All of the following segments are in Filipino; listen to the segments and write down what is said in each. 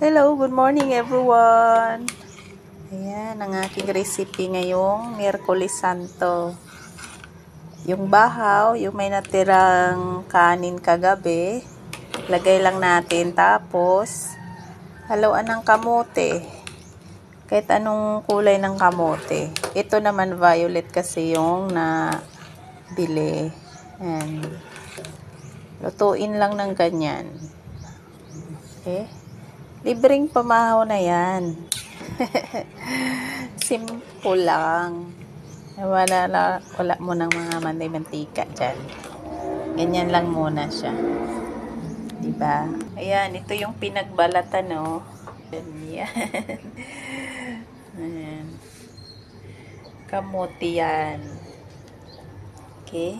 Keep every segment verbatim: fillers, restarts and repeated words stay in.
Hello, good morning everyone. Ayan, ang aking recipe ngayong Miyerkules Santo. Yung bahaw, yung may natirang kanin kagabi, lagay lang natin. Tapos, haluan ng kamote. Kahit anong kulay ng kamote. Ito naman violet kasi yung nabili. Ayan. Lutuin lang ng ganyan. Okay. Libreng pamahaw na yan. Simple lang. Wala, wala, wala mo ng mga mantika dyan. Ganyan lang muna siya. Diba? Ayan, ito yung pinagbalatan, no? Yan. Ayan. Kamuti yan. Okay?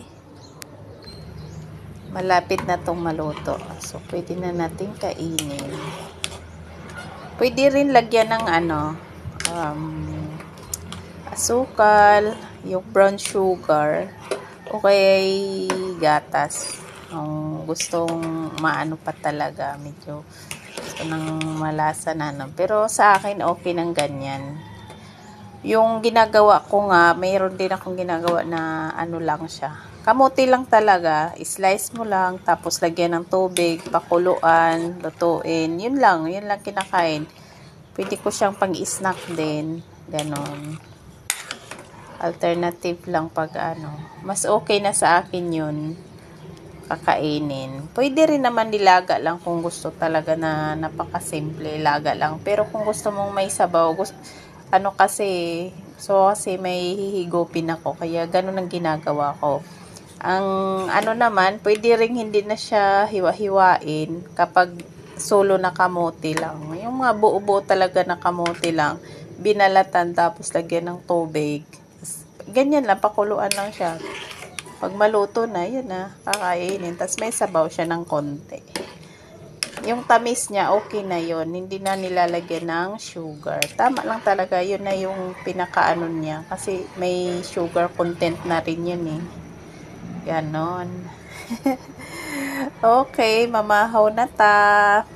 Malapit na tong maluto. So, pwede na natin kainin. Pwede rin lagyan ng ano, um, asukal, yung brown sugar, o kaya gatas. Kung gustong maano pa talaga, medyo gusto ng malasa na. No? Pero sa akin, okay ng ganyan. Yung ginagawa ko nga, mayroon din akong ginagawa na ano lang siya. Kamuti lang talaga, slice mo lang, tapos lagyan ng tubig, pakuluan, lutuin. Yun lang, yun lang kinakain. Pwede ko siyang pang-snack din. Ganon. Alternative lang pag ano. Mas okay na sa akin yun. Kakainin. Pwede rin naman nilaga lang kung gusto talaga na napakasimple. Laga lang. Pero kung gusto mong may sabaw, gusto, ano kasi, so kasi may hihigupin ako. Kaya ganon ang ginagawa ko. Ang ano naman, pwede rin hindi na siya hiwa-hiwain kapag solo na kamote lang. Yung mga buo-buo talaga na kamote lang, binalatan tapos lagyan ng tubig. Ganyan lang, pakuluan lang siya. Pag maluto na, yun na, kakainin. Tapos may sabaw siya ng konti. Yung tamis niya, okay na yun. Hindi na nilalagyan ng sugar. Tama lang talaga, yun na yung pinakaano niya. Kasi may sugar content na rin yun eh. Ganon. Okay, mamahaw na ta.